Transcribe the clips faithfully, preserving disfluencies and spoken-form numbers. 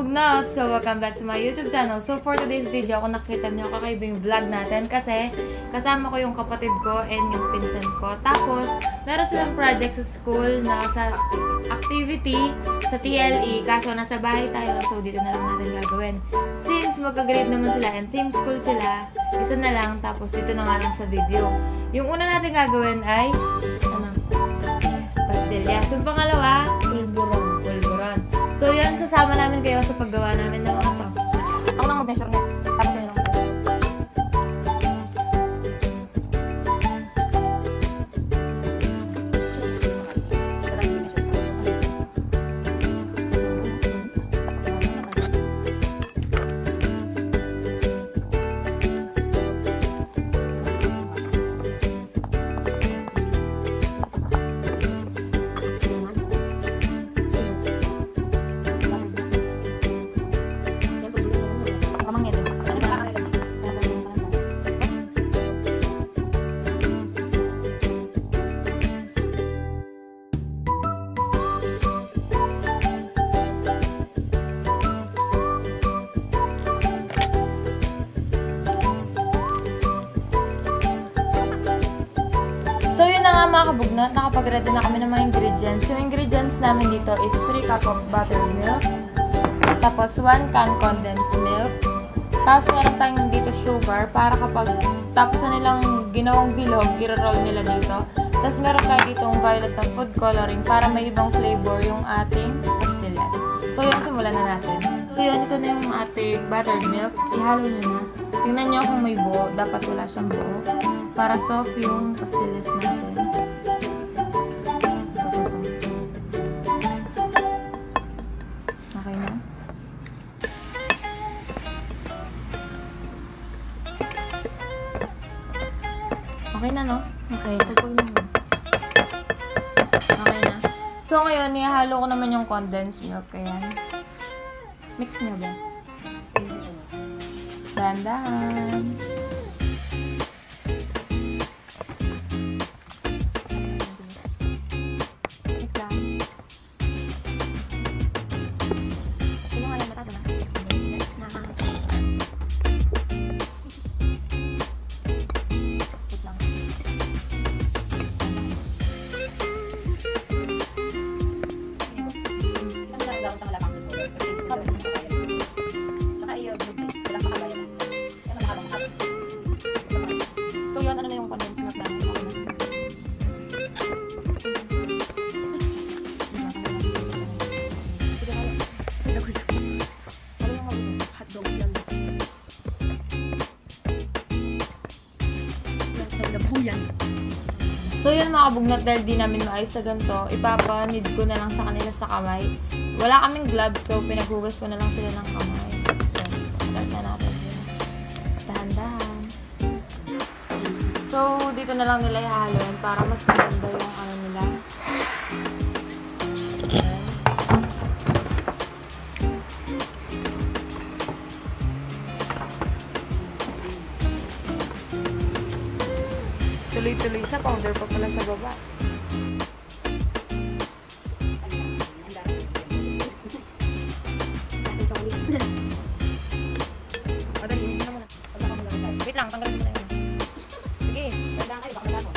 kabugnot! So, welcome back to my YouTube channel. So, for today's video, kung nakita nyo, kakaiba yung vlog natin kasi kasama ko yung kapatid ko and yung pinsan ko. Tapos, meron silang project sa school na sa activity sa T L E. Kaso, nasa bahay tayo. So, dito na lang natin gagawin. Since magka-grade naman sila and same school sila, isa na lang. Tapos, dito na nga lang sa video. Yung una natin gagawin ay, ano, pastilya. So, pangalawa, pulburon. Pulburon. So, yun, sasama namin kayo sa paggawa namin ng mga to. Ako lang mag-measure niya. Tapos yun lang. So, yun na nga mga kabugnot, nakapag-ready na kami ng mga ingredients. Yung ingredients namin dito is three cup of buttered milk, tapos one can condensed milk, tapos meron tayong dito sugar para kapag tapos na nilang ginawang bilog, i-roll nila dito. Tapos meron tayo dito yung violet na food coloring para may ibang flavor yung ating pastillas. So, yun, simulan na natin. So, yun, ito na yung ating buttered milk. Ihalo nyo na. Tingnan nyo kung may buo. Dapat wala siyang buo. Para soft yung pastillas natin. Okay na? Okay na, no? Okay. Okay na. So, ngayon, nihalo ko naman yung condensed milk. Ayan. Mix nyo ba? Dahan-dahan. So, yun, ano na yung condensed milk namin? So, yun mga kabugnot, dahil di namin maayos sa ganito, ipapanid ko na lang sa kanila sa kamay. Wala kaming gloves, so pinaghugas ko na lang sila ng kamay. So, start na natin. Dahan-dahan. So, dito na lang nila ihaloin para mas maganda yung ano nila. Tuloy-tuloy siya, powder pa pala sa baba. Madali, hindi na muna. Wait lang, tanggalin mo na yun. Sige, tandaan kayo, baka magano.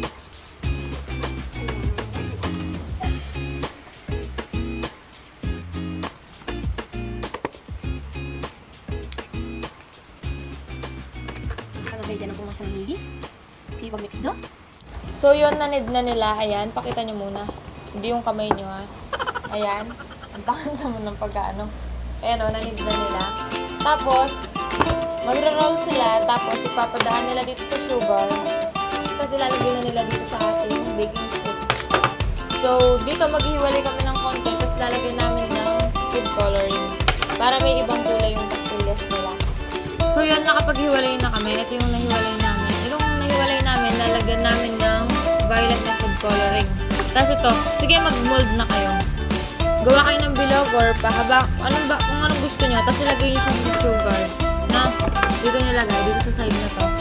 Ano ba yan ang pumasang hindi? Mix do? So, yun, nanid na nila. Ayan, pakita nyo muna. Hindi yung kamay nyo, ha. Ayan. Ang takan naman ng pagkaano. Ayan, o, nanid na nila. Tapos, magre-roll sila. Tapos, ipapadaan nila dito sa sugar. Tapos, ilalagay na nila dito sa ating baking sheet. So, dito, maghihiwalay kami ng konti. Tapos, lalagay namin ng food coloring. Para may ibang kulay yung pastillas nila. So, yun, nakapaghiwalay na kami. Ito yung nahiwalay namin. Itong nahiwalay namin, lalagyan namin ng violet na food coloring. Tapos ito, sige, mag-mold na kayo. Gawa kayo ng bilog or pahaba, anong ba, kung anong gusto nyo. Tapos ilagay nyo siya ng sugar. Na, dito nyo lagay, dito sa side na to.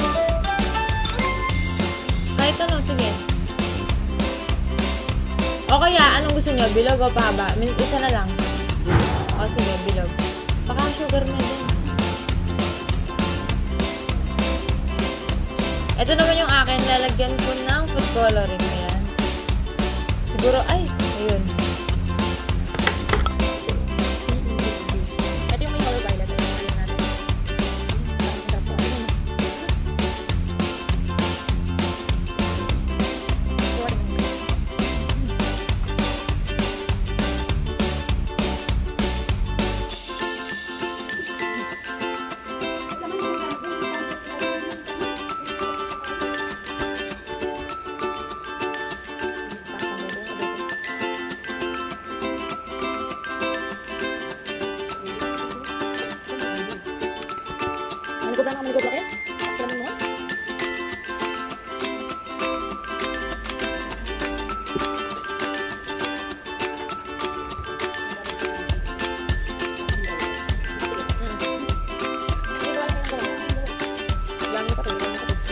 Kahit ano, sige. O kaya, anong gusto nyo? Bilog o pahaba? Min- Isa na lang. O sige, bilog. Baka sugar na din. Ito naman yung akin. Lalagyan ko ng food coloring. Ayan. Siguro, ay, ayun. Ito yung may color violet. Ayun natin. Malikot lang, malikot lang eh. Salamin mo. Yang pa to. Yang pa to.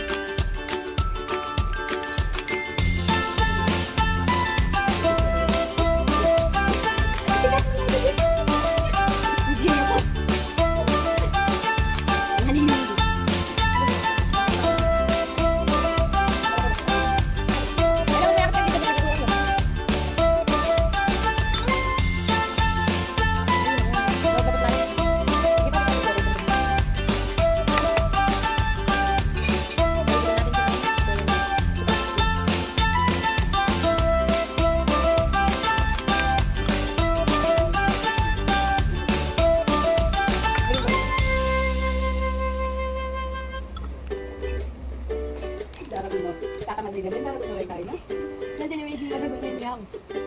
Nandiyan yung may hindi nagagawin na yung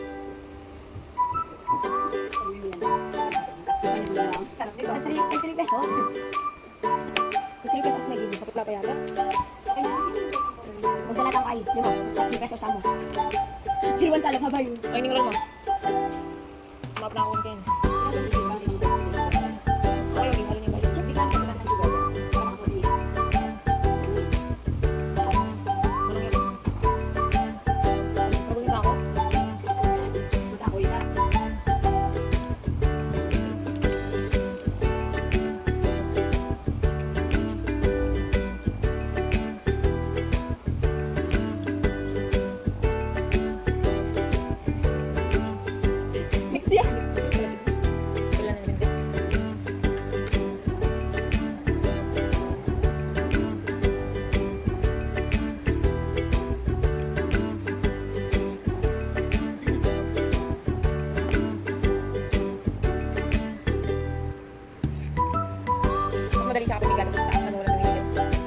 sarap nito. Ay, three pesos. three pesos na gini. Kapit lang pa yata. Magdala tang ay. Di ba? three pesos sa mo. Kiruan talaga ba yun? Ay, ning roll mo. Sumap na akong tin. Ay, okay. Halun yung balik. Di ka naman ang juga. Sabulin na ako. Punta ako ita. Mix yan. Wala na rin din. Mas madali sa akin may gatas sa taas. Ano wala na rin.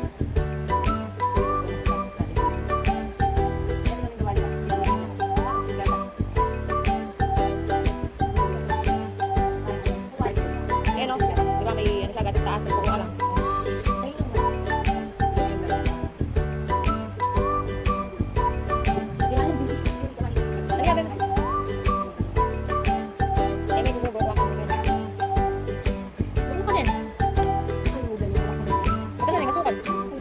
Ayan o. Di ba may ano sa gatas sa taas. Nagpupo ka lang. Ano yan? Ay, may gugubo ako. Ano pa din? Ito na rin, asukal.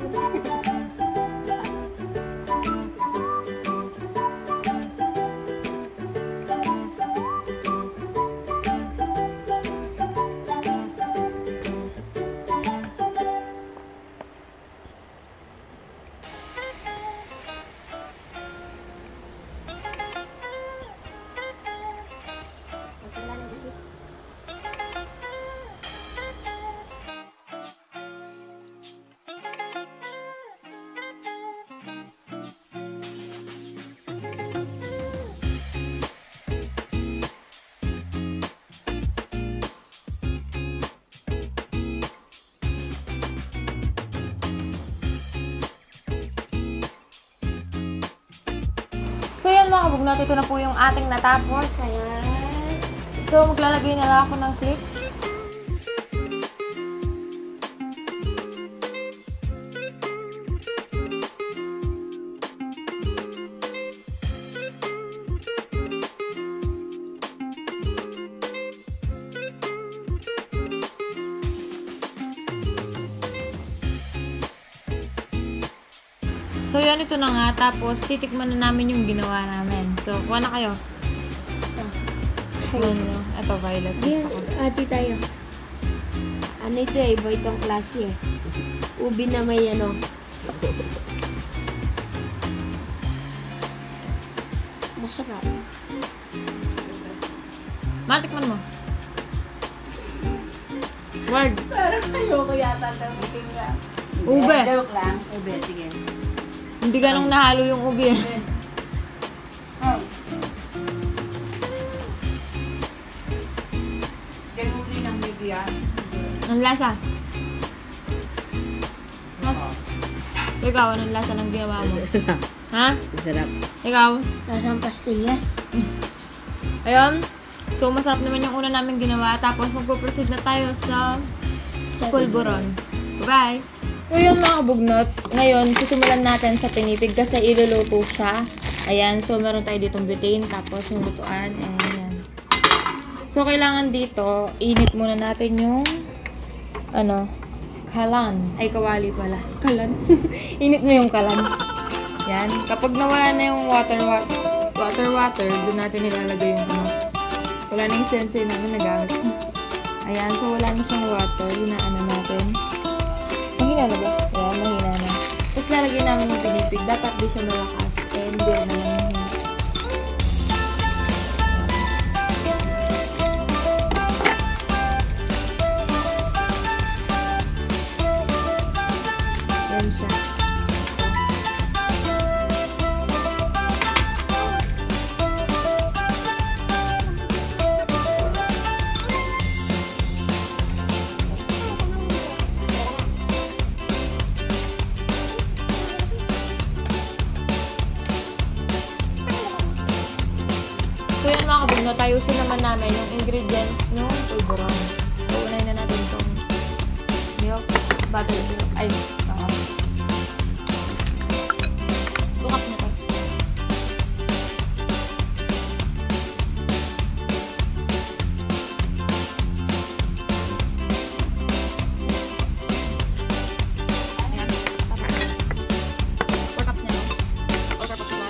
So yan mga kabugnot, ito na po yung ating natapos. Ayan. So maglalagay na lang ako ng clip. So, yun, ito na nga. Tapos, titikman na namin yung ginawa namin. So, kuha na kayo. Tikman nyo. Ito, violet. Yan, Gusto ko. ati tayo. Ano ito eh, iba itong klase eh. Ubi na may ano. Masarap. Matikman mo. Word. Parang ayoko yata tamutin nga. Ube. Joke lang. Ube, sige. Hindi ganong nahalo yung ubi. eh. Oh. Ganuli ng bibigyan. Ang lasa. Huh? Ikaw, anong lasa ng ginawa mo? Ha? Masarap. Ikaw? Lasang pastillas. Ayun. So, masarap naman yung una namin ginawa. Tapos, magpo-proceed na tayo sa pulburon. Bye-bye! So, yun mga kabugnot. Ngayon, sisimulan natin sa pinipig kasi iluluto siya. Ayan. So, meron tayo ditong butane. Tapos, yung lutuan. Ayan. So, kailangan dito, init muna natin yung ano, kalan. Ay, kawali pala. Kalan. Init mo yung kalan. Yan. Kapag nawala na yung water, water, water, water, doon natin nilalagay yung ano. Wala na yung sensei namin nagamit. Ayan. So, wala na siyang water. Hinaan na natin. Mahina na ba? Ayan, mahina na. Tapos, lalagay namin yung pinipig. Dapat di siya malakas. Eh, hindi na mahina. Yan siya. So yan mga kabugnot, ayusin naman namin yung ingredients ng pulburon. So unahin na natin itong milk, butter milk, ay, uh, tukap na to. Ayan, tapos. four cups na yun. four cups na.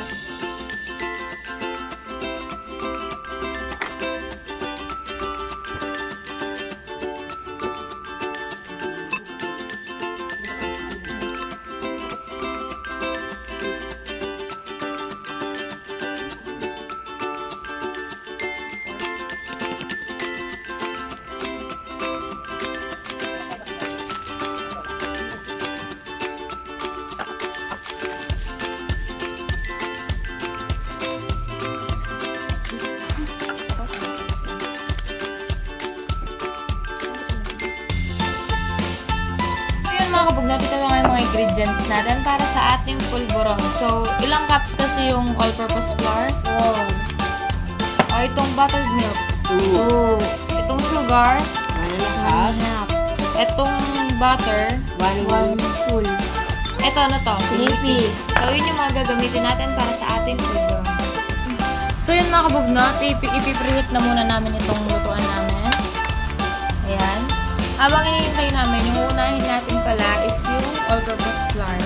Mga kabugnot, ito lang yung mga ingredients natin para sa ating pulburon. So, ilang cups kasi yung all-purpose flour? Wow. O, itong buttered milk. Oh. Itong sugar. Ano na One half. Itong butter. One One full. Ito, ano to? Pinipig. So, yun yung mga gagamitin natin para sa ating pulburon. So, yun mga kabugnot, ipi ipipreheat na muna namin itong lutuan namin. Ayan. Habang hinihintay namin, yung unahin natin pala is yung all-purpose flour.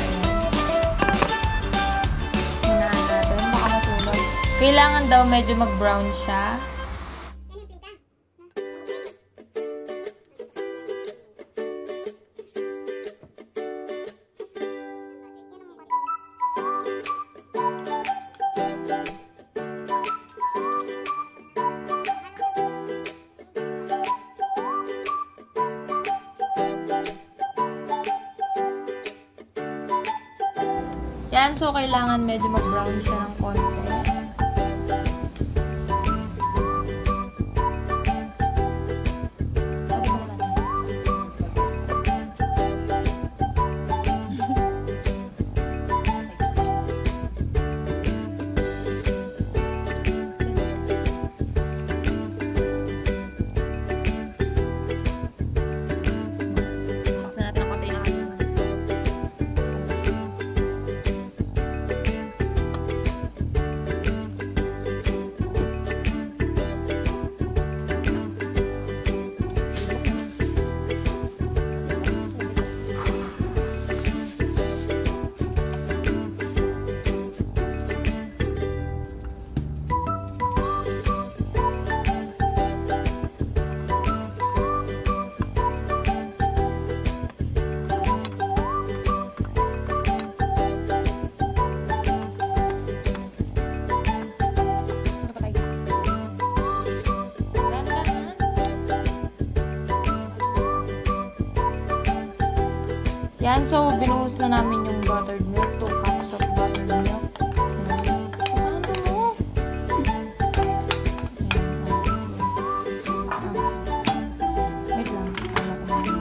Hinaan natin, baka masunog. Kailangan daw medyo mag-brown siya. Yan, so kailangan medyo mag-brown siya ng konti. Buksan natin ang konti na kanin. so binuhos na namin yung buttered milk. two cups of buttered milk. Ayan. Ano mo? Ayan. Wait lang. Ano ko na.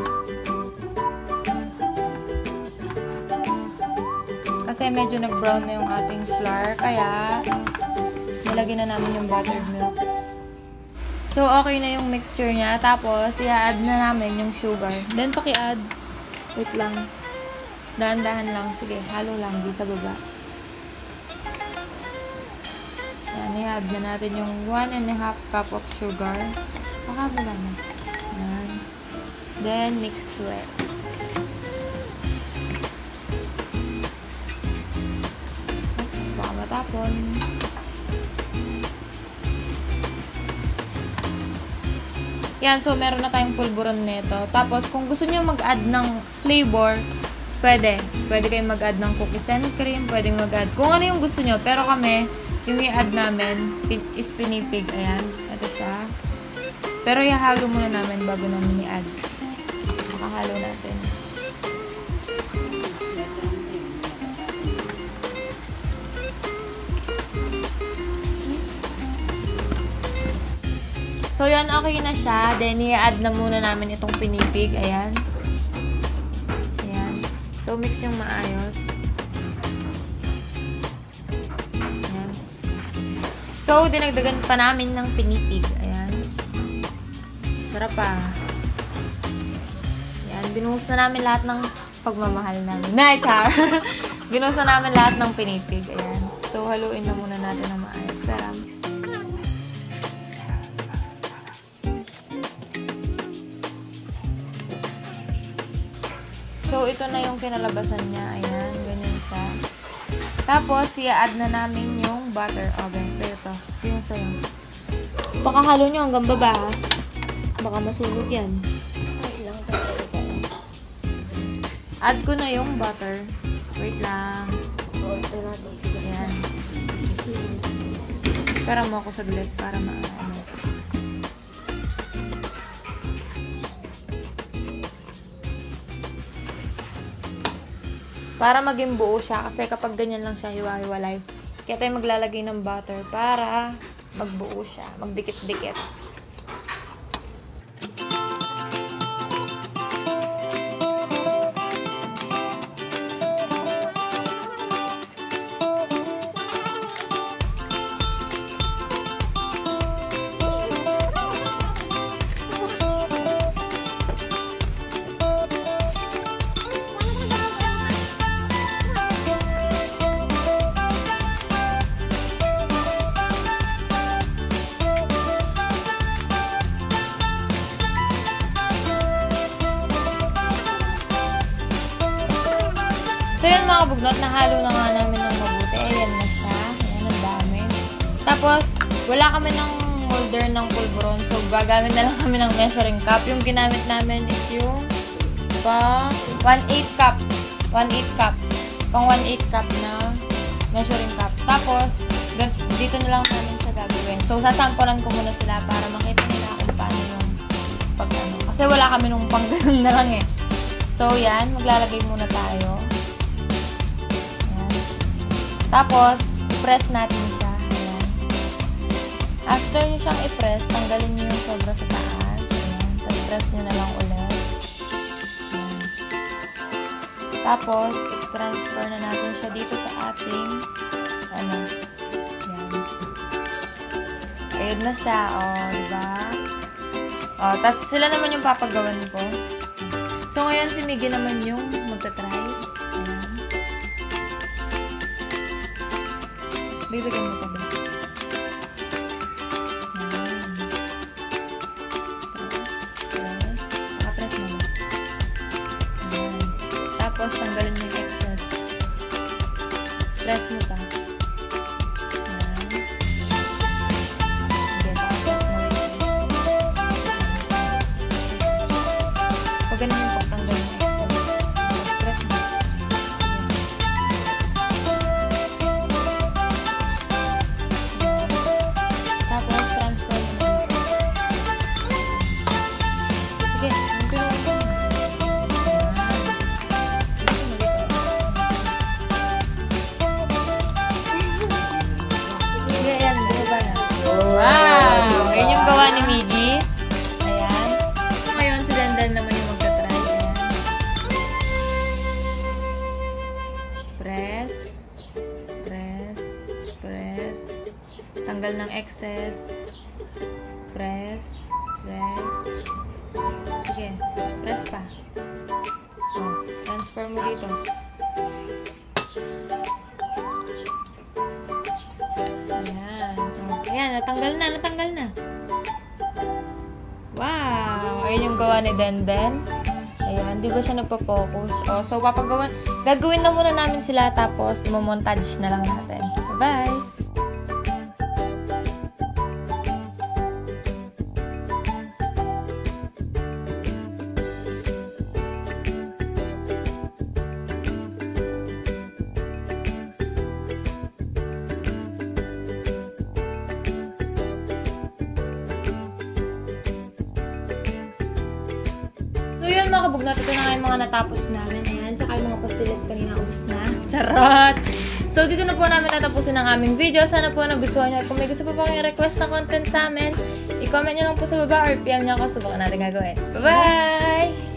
Kasi medyo nag-brown na yung ating flour, kaya nilagyan na namin yung buttered milk. So, okay na yung mixture niya. Tapos, i-add na namin yung sugar. Then, paki-add. Wait lang. Dahan-dahan lang. Sige, halo lang. Di sa baba. Yan, i-add na natin yung one and a half cup of sugar. Pakabula na. Yan. Then, mix well. Oops, baka matapon. Yan, so meron na tayong pulburon nito. Tapos, kung gusto niyo mag-add ng flavor, pwede. Pwede kayong mag-add ng cookies and cream, pwedeng mag-add. Kung ano yung gusto niyo. Pero kami, yung i-add namin is pinipig. Ayan, ito siya. Pero ihalo muna namin bago namin i-add. Makahalo natin. So, yan, okay na siya. Then, i-add na muna namin itong pinipig. Ayan. Ayan. So, mix yung maayos. Ayan. So, dinagdagan pa namin ng pinipig. Ayan. Sarap pa. Ayan. Binuhos na namin lahat ng pagmamahal namin. Night, char! Binuhos na namin lahat ng pinipig. Ayan. So, haluin na muna natin ng maayos. Pero, so, ito na yung kinalabasan niya. Ayan, ganyan siya. Tapos, i-add na namin yung butter oven. So, ito. Ito yung sayo. Pakahalo nyo hanggang baba, ha? Baka masunog yan. Add ko na yung butter. Wait lang. Ayan. Para mo ako saglit para ma-ano. Para maging buo siya. Kasi kapag ganyan lang siya, hiwa-hiwalay. Kaya tayo maglalagay ng butter para magbuo siya. Magdikit-dikit. So, yun mga kabugnot, nahalo na nga namin ng mabuti. Ayan na siya. Ayan, ang dami. Tapos, wala kami ng molder ng pulburon. So, gagamit na lang kami ng measuring cup. Yung ginamit namin is yung pang one eighth cup. one eighth cup. Pang one eighth cup na measuring cup. Tapos, dito na lang namin siya gagawin. So, sasampulan ko muna sila para makita nila kung paano yung pag ano. Kasi wala kami nung pang ganun na lang eh. So, yan. Maglalagay muna tayo. Tapos, press natin siya. Ayan. After nyo siyang i-press, tanggalin nyo yung sobra sa taas. Ayan. Tapos, press nyo na lang ulit. Ayan. Tapos, i-transfer na natin siya dito sa ating ano. Ayan. Ayun na siya. O, diba? O, tapos sila naman yung papagawan ko. So, ngayon si Miggy naman yung magta-try. Bibigyan mo pa ba? Ayan. Press. Press. Naka-press mo na. Ayan. Tapos, tanggalin mo yung excess. Press mo pa. Ayan. Again, naka-press mo ulit. Pag ganun yung pagtanggal yung excess. Tapos, press mo. Tanggal ng excess. Press. Press. Sige. Press pa. Oh, transfer mo dito. Ayan. Oh, ayan, natanggal na, natanggal na. Wow! Ayun yung gawa ni Denden. Ayan, di ba siya nagpa-focus? Oh, so, papagawa, gagawin na muna namin sila, tapos imo-montage na lang natin. Bye-bye! So yun mga kabugnaut, ito na nga yung mga natapos namin. Ayan, tsaka yung mga pastillas kanina ubos na. Charot! So dito na po namin tatapusin ang aming video. Sana po nagustuhan nyo. At kung may gusto pa po kayong request na content sa amin, i-comment nyo lang po sa baba or P M nyo ako. Subukan natin gagawin. Bye-bye!